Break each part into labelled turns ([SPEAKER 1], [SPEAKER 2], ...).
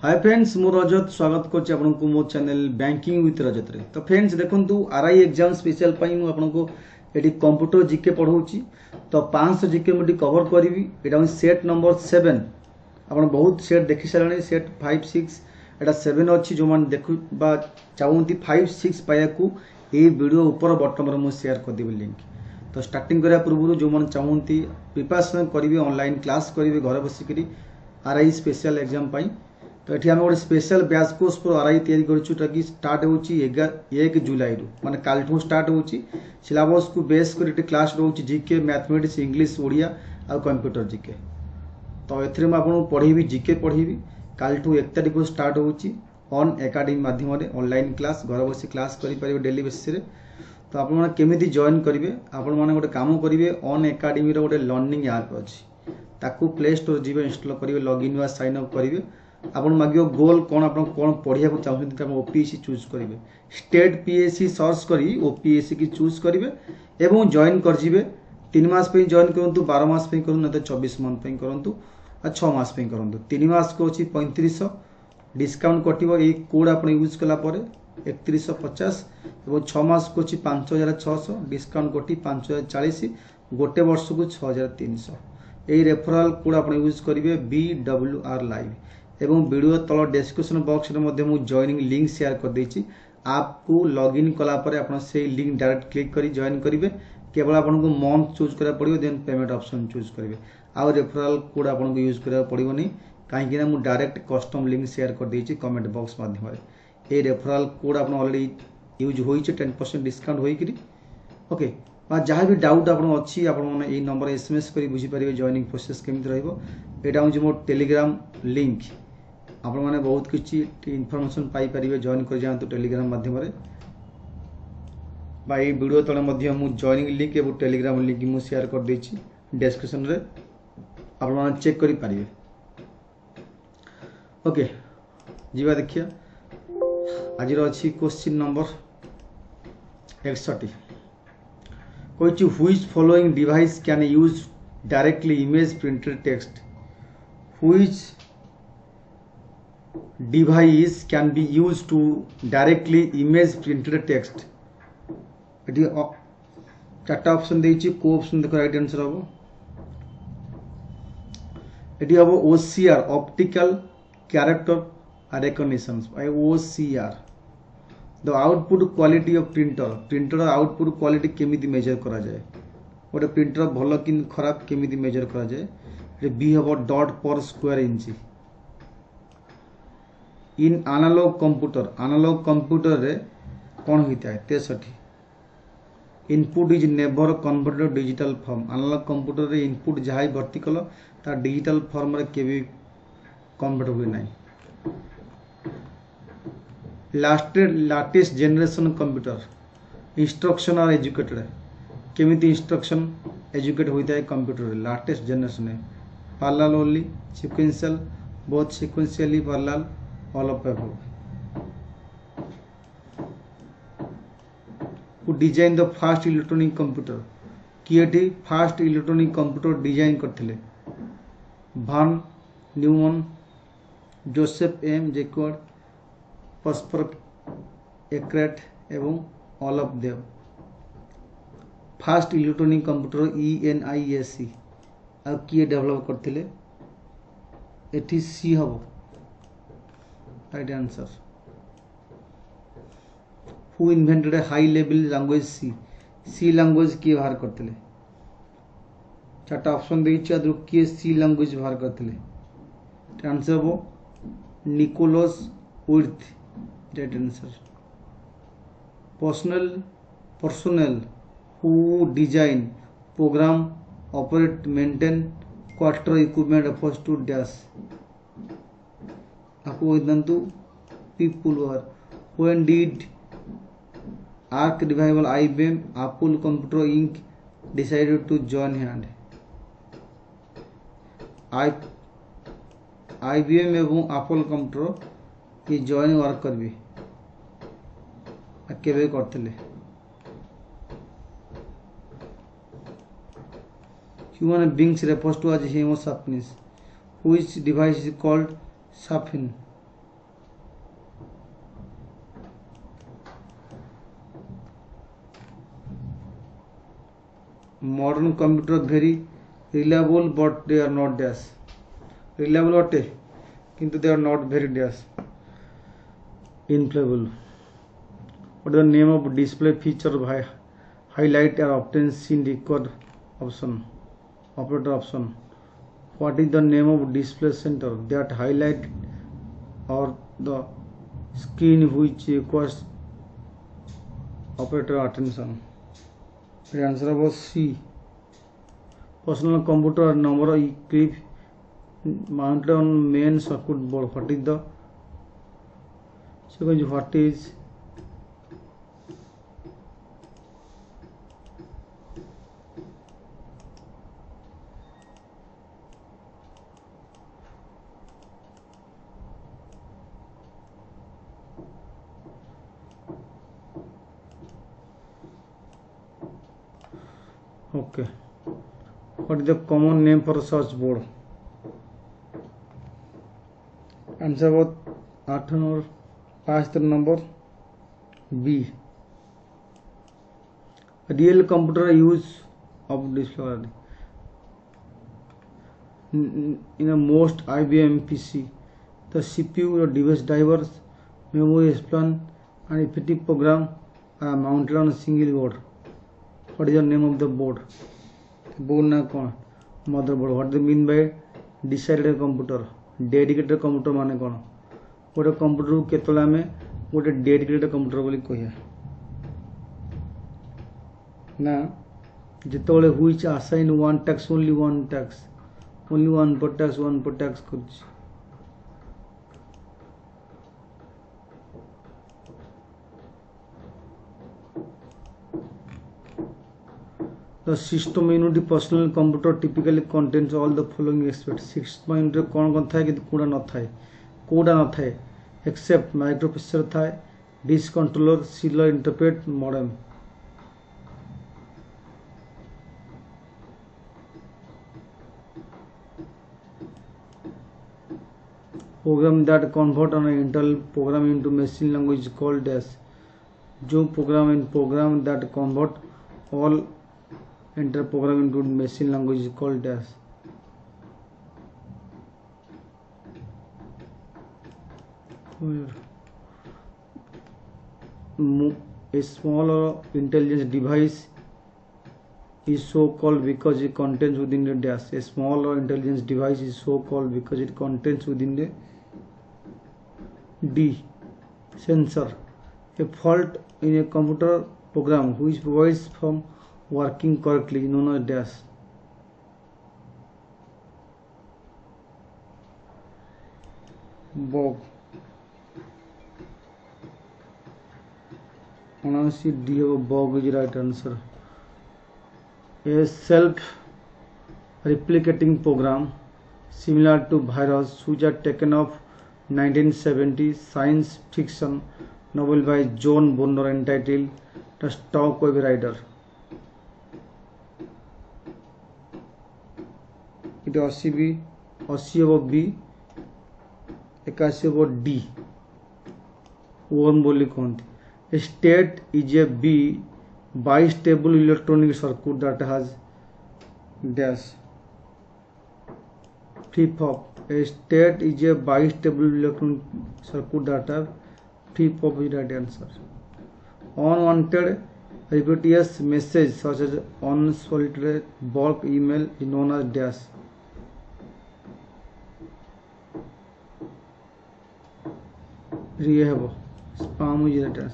[SPEAKER 1] Hi friends मो रजत स्वागत करछि आपनको मो चैनल बैंकिंग विथ रजत रे। तो फ्रेंड्स देखंतु आरआई एग्जाम स्पेशल पई मु आपनको एडी कंप्यूटर जीके पढौछि। तो 500 जीके मुडी कवर करिवि। एटा सेट नंबर 7 आपण बहुत सेट देखि सारणे। सेट 5 6 एटा 7 अछि जो मान देखु बा चाहूंती 5 6 पाया को ए वीडियो ऊपर बॉटम रे मु शेयर कर देबि लिंक। तो स्टार्टिंग करिया पूर्व जो मन चाहूंती प्रिपरेशन करिवि ऑनलाइन क्लास करिवि घर बसिकरी आरआई स्पेशल एग्जाम पई। तो ये आम गोटे स्पेशल बैच कोर्स पर आरआई तैयारी करूँ कि स्टार्ट हो 1 जुलाई रु माने काल ठू स्टार्ट हो सिलेबस को बेस कर क्लास रोचे जीके मैथमेटिक्स इंग्लिश ओडिया आ कंप्यूटर जीके। तो एथरे मैं आपको पढ़ेबी जीके पढ़ेबी काल ठू 1 तारिख को स्टार्ट हो ऑन एकेडमी माध्यम ऑनलाइन क्लास घर बसी क्लास करेंगे डेली बेसिस। तो आप केमी जॉइन करेंगे आपण मैंने गोटे काम करेंगे ऑन एकेडमी गोटे लर्निंग ऐप अच्छी ताकू प्ले स्टोर जी इंस्टॉल करेंगे लॉगिन वा साइन अप करेंगे। आपन मागियो गोल कौन आप कौन पढ़िया को चाहते ओपीएससी चूज करेंगे स्टेट पीएससी सर्च करी ओपीएससी की चूज करेंगे एवं जॉइन कर 3 मास पे जॉइन करूँ 12 मास पे करूँ ना 24 मंथ पे करूँ 6 मास पे करूँ 3 मास को अच्छी 3500 डिस्काउंट कटिव ये कोड आप यूज कलापर 3150 और 6 मास को अच्छी 5600 डिस्काउंट कटी 5040 गोटे वर्ष को 6300 यही रेफराल कोड आप यूज करेंगे BWR लाइव एवं वीडियो तल डिस्क्रिप्शन बॉक्स में जॉइनिंग लिंक शेयर कर देछि। आपको लॉगिन कला परे आपण से लिंक डायरेक्ट क्लिक करी जॉइन करेंगे केवल आपको मंथ चूज करा पड़ियो देन पेमेंट ऑप्शन चूज करेंगे आ रेफरल कोड आपको यूज करा पड़ियोनी कहीं ना मुझे डायरेक्ट कस्टम लिंक शेयर कर देछि कमेंट बॉक्स माध्यम ए रेफरल कोड आप ऑलरेडी यूज हो 10% डिस्काउंट होइकरी ओके। जहाँ भी डाउट आपन अच्छी आपने नंबर एसएमएस करी बुझी पारिबे जॉइनिंग प्रोसेस केमिति रहइबो। एटा हो मोर टेलीग्राम लिंक आपण माने बहुत किछि इन्फॉर्मेशन पाई परिबे जॉइन कर जांतु टेलीग्राम माध्यम रे बाई वीडियो तले मध्य मु जॉइनिंग लिंक एवं टेलीग्राम लिंक मु शेयर कर देछि डिस्क्रिप्शन रे आपण माने चेक करि पारिबे ओके। जीवा देखिया आज रो अछि क्वेश्चन नंबर 61 कोइछि which following device can use directly image printed text which device can be used to directly image printed text। एटी चारटा ऑप्शन देछि को ऑप्शन देखो राइट आंसर हो एटी हो OCR optical character recognition OCR the output quality of printer output quality केमिति मेजर करा जाए गोटे प्रिंटर भल कि खराब केमिति मेजर करा जाए बी हो dot per square inch in analog computer रे कौन होता है 63 input is never converted digital form analog computer रे इनपुट जहाँ भर्ती कल ता डिजिटल फॉर्म रे केबी कन्वर्ट हुए ना। लाटेस्ट जनरेशन कंप्यूटर इंस्ट्रक्शन और एजुकेटेड केमिति इंस्ट्रक्शन एजुकेट होता है कंप्यूटर रे लाटेस्ट जनरेशन है parallel only sequential both sequentially parallel all of above who designed the first electronic computer किएटी फास्ट इलेक्ट्रॉनिक कंप्यूटर डिजाइन करथिले von Neumann Joseph M Jacquard Presper Eckert एवं all of देव first electronic computer ENIAC आ किए develop करथिले एठी C हबो right answer. Who invented a high level language C language किए बाहर करते चार्टा ऑप्शन देछि आदि किए सी लैंग्वेज बाहर करते आंसर हो Niklaus Wirth right answer. Personal who design program operate maintain quarter equipment refers to dash आपको इदंतु पीपल वर when did archrival IBM Apple Computer Inc decided to join hand IBM एवं Apple Computer ये join work करबे केबे करथिले human beings refers to as homo sapiens which device is called sapien modern computer very reliable but they are not dash reliable अटे किंतु they are not very dash infallible. What is the name of display feature of highlight are often seen record option operator option. What is the name of display center that highlight or the screen which requires operator attention? The answer was C. Personal computer number clip mounted on main circuit board. What is the second? What is okay? What is the common name for search board? Answer was 8 number 5 number B. Real computer use of display in a most IBM PC. The CPU, the device drivers, memory expansion, and effective program are mounted on a single board. What is the name of the board? Board na kon motherboard. What do they mean by decided computer? Dedicated computer माने कौन? गोटे computer को केतला में गोटे dedicated computer बोली कहिया ना जितोले which assign one tax only one पर टैक्स कुछ The system unit personal computer typically contains all the following aspects. System unit कौन कौन था कि कूड़ा न था except microprocessor था disk controller serial interpret modem. Program that convert an internal program into machine language is called as जो program that convert all enter program into machine language is called as a small or intelligent device is so called because it contains within the dash. A small or intelligent device is so called because it contains within the D. Sensor, a fault in a computer program which provides from working correctly known as dash. Bug. Honestly, D of bug is right answer. A self-replicating program similar to virus which are taken off 1970 science fiction novel by John Bonner entitled The Stock Web Rider. It is 80 of B 81 of D worm बोली कहते. A state is a bistable electronic circuit that has dash. Flip-flop. A state is a bistable electronic circuit that has flip-flop is right answer. Unwanted repetitious message such as unsolicited bulk email is known as dash. ये है वो sperm is right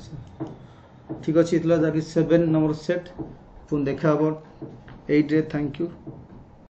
[SPEAKER 1] answer. ठीक अच्छे इतला जाकि 7 number set पुन देखा 8 रे. Thank you.